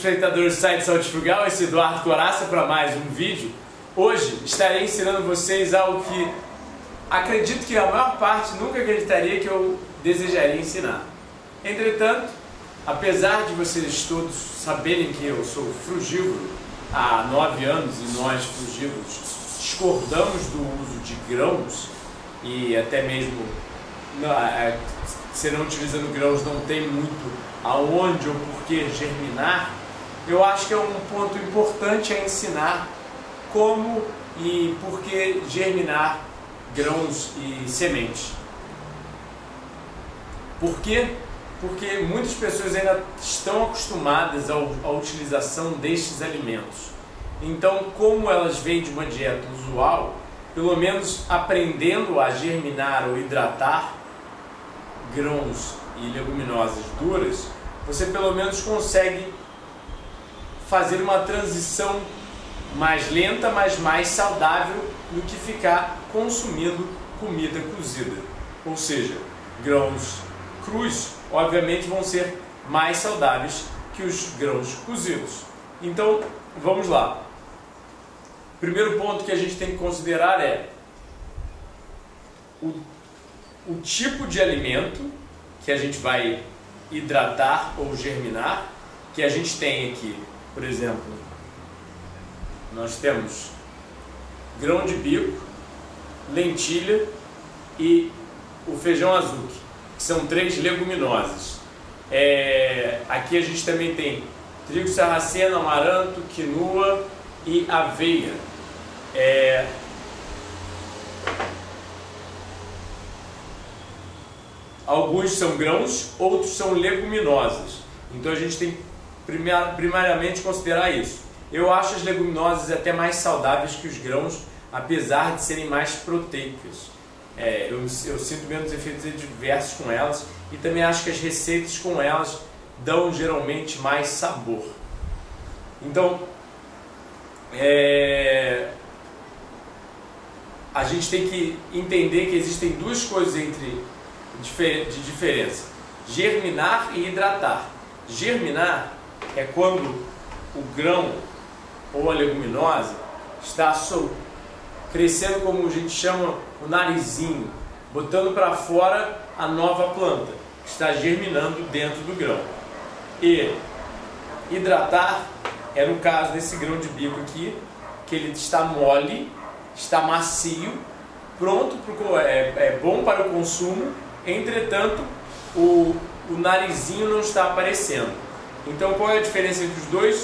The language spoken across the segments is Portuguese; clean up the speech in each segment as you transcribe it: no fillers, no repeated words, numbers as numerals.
espectadores do site Saúde Frugal, esse é Eduardo Coraça para mais um vídeo. Hoje estarei ensinando vocês algo que acredito que a maior parte nunca acreditaria que eu desejaria ensinar. Entretanto, apesar de vocês todos saberem que eu sou frugívoro há 9 anos e nós frugívoros discordamos do uso de grãos e até mesmo se não utilizando grãos não tem muito aonde ou por que germinar, eu acho que é um ponto importante a ensinar como e por que germinar grãos e sementes. Por quê? Porque muitas pessoas ainda estão acostumadas à utilização destes alimentos. Então, como elas vêm de uma dieta usual, pelo menos aprendendo a germinar ou hidratar grãos e leguminosas duras, você pelo menos consegue fazer uma transição mais lenta, mas mais saudável do que ficar consumindo comida cozida. Ou seja, grãos crus, obviamente, vão ser mais saudáveis que os grãos cozidos. Então, vamos lá. O primeiro ponto que a gente tem que considerar é o tipo de alimento que a gente vai hidratar ou germinar, que a gente tem aqui, por exemplo, nós temos grão de bico, lentilha e o feijão azuki, que são 3 leguminosas. Aqui a gente também tem trigo sarraceno, amaranto, quinoa e aveia. Alguns são grãos, outros são leguminosas. Então a gente tem primariamente considerar isso. Eu acho as leguminosas até mais saudáveis que os grãos, apesar de serem mais proteicas. Eu sinto menos efeitos adversos com elas e também acho que as receitas com elas dão geralmente mais sabor. Então, a gente tem que entender que existem duas coisas de diferença: germinar e hidratar. Germinar é quando o grão ou a leguminosa está crescendo, como a gente chama, o narizinho, botando para fora a nova planta que está germinando dentro do grão. E hidratar é no caso desse grão de bico aqui, que ele está mole, está macio, pronto, é bom para o consumo. Entretanto, o narizinho não está aparecendo. Então, qual é a diferença entre os dois?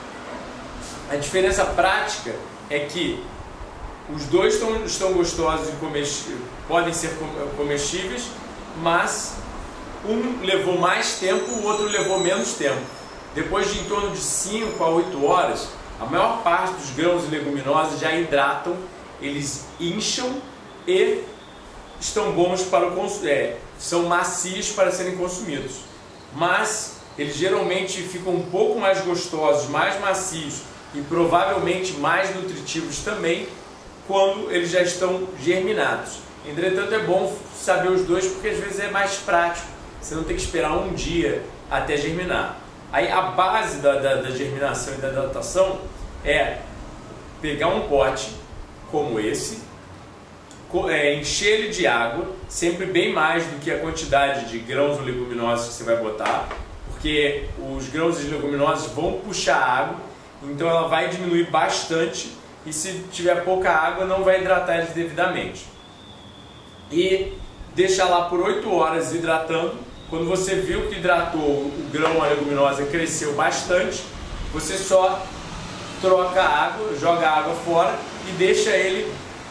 A diferença prática é que os dois estão gostosos e podem ser comestíveis, mas um levou mais tempo, o outro levou menos tempo. Depois de em torno de 5 a 8 horas, a maior parte dos grãos e leguminosas já hidratam, eles incham e estão bons para o consumo, são macios para serem consumidos. Mas eles geralmente ficam um pouco mais gostosos, mais macios e provavelmente mais nutritivos também quando eles já estão germinados. Entretanto, é bom saber os dois porque às vezes é mais prático, você não tem que esperar um dia até germinar. Aí a base da germinação e da hidratação é pegar um pote como esse, encher ele de água, sempre bem mais do que a quantidade de grãos ou leguminosas que você vai botar, porque os grãos e leguminosos vão puxar água, então ela vai diminuir bastante e se tiver pouca água não vai hidratar eles devidamente. E deixar lá por 8 horas hidratando. Quando você viu que hidratou, o grão, a leguminosa cresceu bastante, você só troca a água, joga a água fora e deixa ele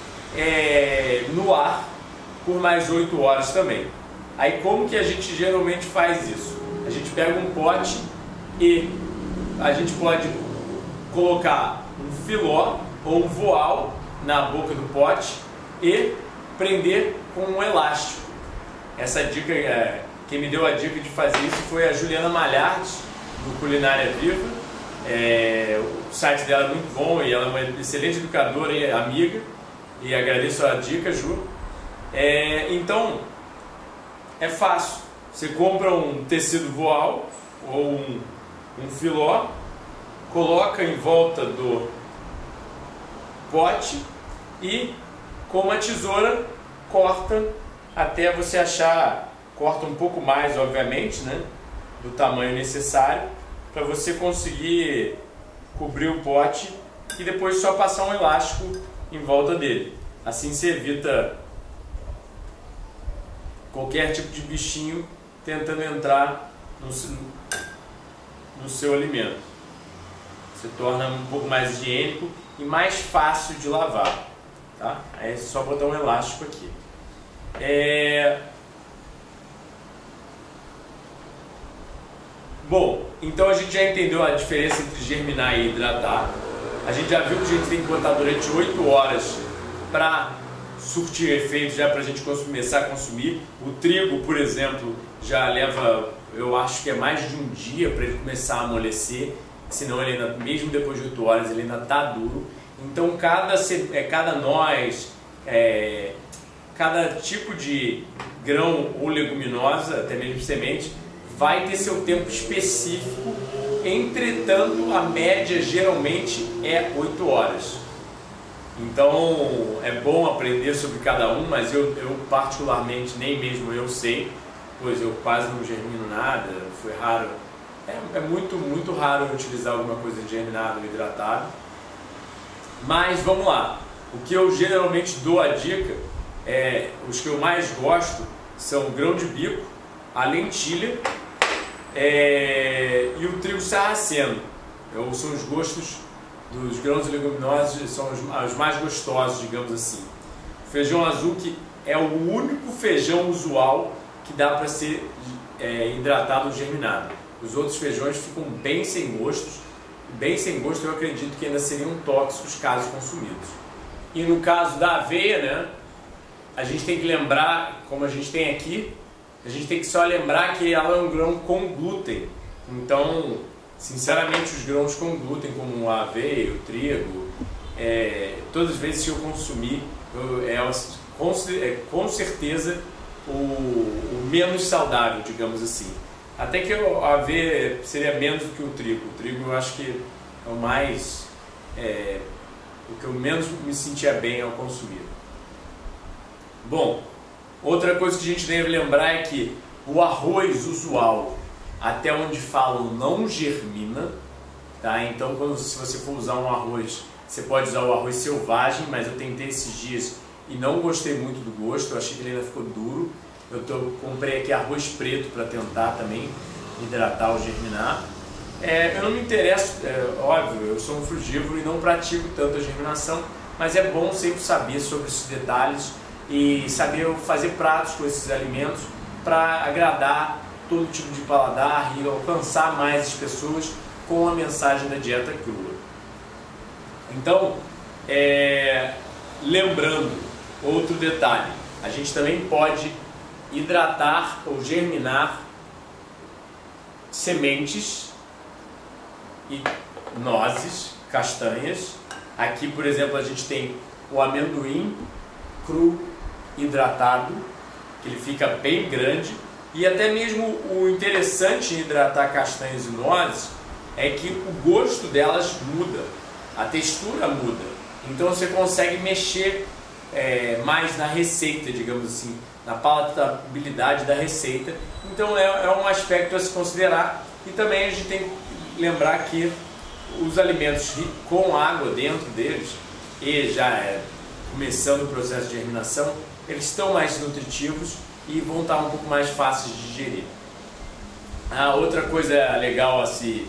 no ar por mais 8 horas também. Aí como que a gente geralmente faz isso? A gente pega um pote e a gente pode colocar um filó ou um voal na boca do pote e prender com um elástico. Essa dica, quem me deu a dica de fazer isso foi a Juliana Malhardi, do Culinária Viva. O site dela é muito bom e ela é uma excelente educadora e amiga, e agradeço a dica, Ju. Então, é fácil. Você compra um tecido voal ou um filó, coloca em volta do pote e com uma tesoura corta até você achar, corta um pouco mais, obviamente, né, do tamanho necessário para você conseguir cobrir o pote e depois só passar um elástico em volta dele. Assim você evita qualquer tipo de bichinho tentando entrar no seu alimento. Se torna um pouco mais higiênico e mais fácil de lavar, tá? Aí é só botar um elástico aqui. Bom, então a gente já entendeu a diferença entre germinar e hidratar. A gente já viu que a gente tem que botar durante 8 horas para surtir efeito, já para a gente começar a consumir. O trigo, por exemplo, já leva, eu acho que é mais de um dia para ele começar a amolecer, senão ele ainda, mesmo depois de 8 horas, ele ainda está duro. Então cada noz, cada tipo de grão ou leguminosa, até mesmo semente, vai ter seu tempo específico. Entretanto, a média geralmente é 8 horas. Então é bom aprender sobre cada um, mas eu particularmente nem mesmo eu sei, pois eu quase não germino nada, foi raro. É muito raro eu utilizar alguma coisa germinada ou hidratada. Mas vamos lá, o que eu geralmente dou a dica, os que eu mais gosto são o grão de bico, a lentilha e o trigo sarraceno. São os gostos dos grãos leguminosos, são os mais gostosos, digamos assim. O feijão azul, que é o único feijão usual que dá para ser hidratado ou germinado. Os outros feijões ficam bem sem gostos. Bem sem gosto, eu acredito que ainda seriam tóxicos caso consumidos. E no caso da aveia, né, a gente tem que lembrar, como a gente tem aqui, a gente tem que só lembrar que ela é um grão com glúten. Então, sinceramente, os grãos com glúten, como a aveia, o trigo, todas as vezes que eu consumir, com certeza o menos saudável, digamos assim. Até que a aveia seria menos do que o trigo. O trigo eu acho que é o mais... o que eu menos me sentia bem ao consumir. Bom, outra coisa que a gente deve lembrar é que o arroz usual, até onde falam, não germina, tá? Então se você for usar um arroz, você pode usar o arroz selvagem, mas eu tentei esses dias e não gostei muito do gosto, eu achei que ele ainda ficou duro. Comprei aqui arroz preto para tentar também hidratar ou germinar. Eu não me interesso, óbvio, eu sou um frugívoro e não pratico tanto a germinação, mas é bom sempre saber sobre esses detalhes e saber fazer pratos com esses alimentos para agradar todo tipo de paladar e alcançar mais as pessoas com a mensagem da dieta crua. Então, lembrando, outro detalhe, a gente também pode hidratar ou germinar sementes e nozes, castanhas. Aqui, por exemplo, a gente tem o amendoim cru hidratado, que ele fica bem grande. E até mesmo o interessante em hidratar castanhas e nozes é que o gosto delas muda, a textura muda. Então você consegue mexer mais na receita, digamos assim, na palatabilidade da receita. Então é um aspecto a se considerar. E também a gente tem que lembrar que os alimentos com água dentro deles, e já começando o processo de germinação, eles estão mais nutritivos e vão estar um pouco mais fáceis de digerir. A outra coisa legal a se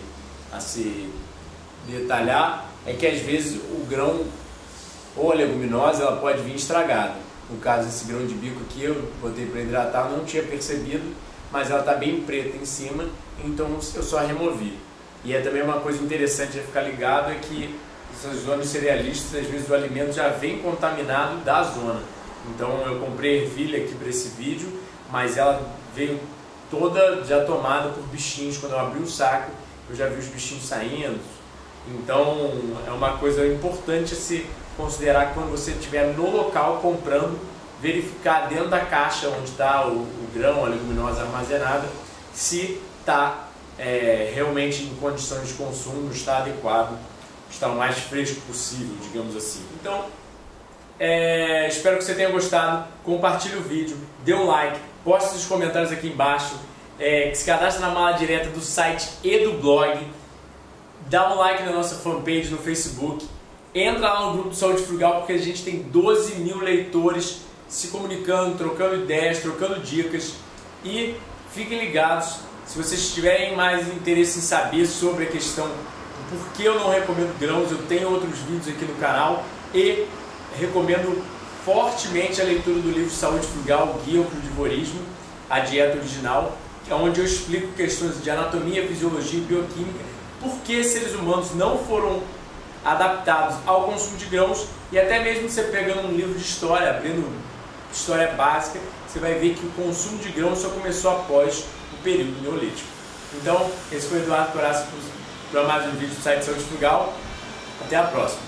detalhar é que às vezes o grão ou a leguminosa ela pode vir estragada. No caso desse grão de bico aqui, eu botei para hidratar, não tinha percebido, mas ela está bem preta em cima, então eu só removi. E também uma coisa interessante a ficar ligado é que essas zonas cerealistas, às vezes o alimento já vem contaminado da zona. Então eu comprei ervilha aqui para esse vídeo, mas ela veio toda já tomada por bichinhos. Quando eu abri o saco, eu já vi os bichinhos saindo. Então é uma coisa importante a se considerar que quando você estiver no local comprando, verificar dentro da caixa onde está o grão, a leguminosa armazenada, se está realmente em condições de consumo, está adequado, está o mais fresco possível, digamos assim. Então, espero que você tenha gostado, compartilhe o vídeo, dê um like, poste seus comentários aqui embaixo, se cadastre na mala direta do site e do blog, dá um like na nossa fanpage no Facebook, entra lá no grupo do Saúde Frugal, porque a gente tem 12 mil leitores se comunicando, trocando ideias, trocando dicas, e fiquem ligados, se vocês tiverem mais interesse em saber sobre a questão do porquê eu não recomendo grãos, eu tenho outros vídeos aqui no canal, e recomendo fortemente a leitura do livro Saúde Frugal, o Guia ao Crudivorismo, a dieta original, onde eu explico questões de anatomia, fisiologia e bioquímica, por que seres humanos não foram adaptados ao consumo de grãos, e até mesmo você pegando um livro de história, abrindo história básica, você vai ver que o consumo de grãos só começou após o período neolítico. Então, esse foi o Eduardo Coraça para mais um vídeo do site Saúde Frugal. Até a próxima!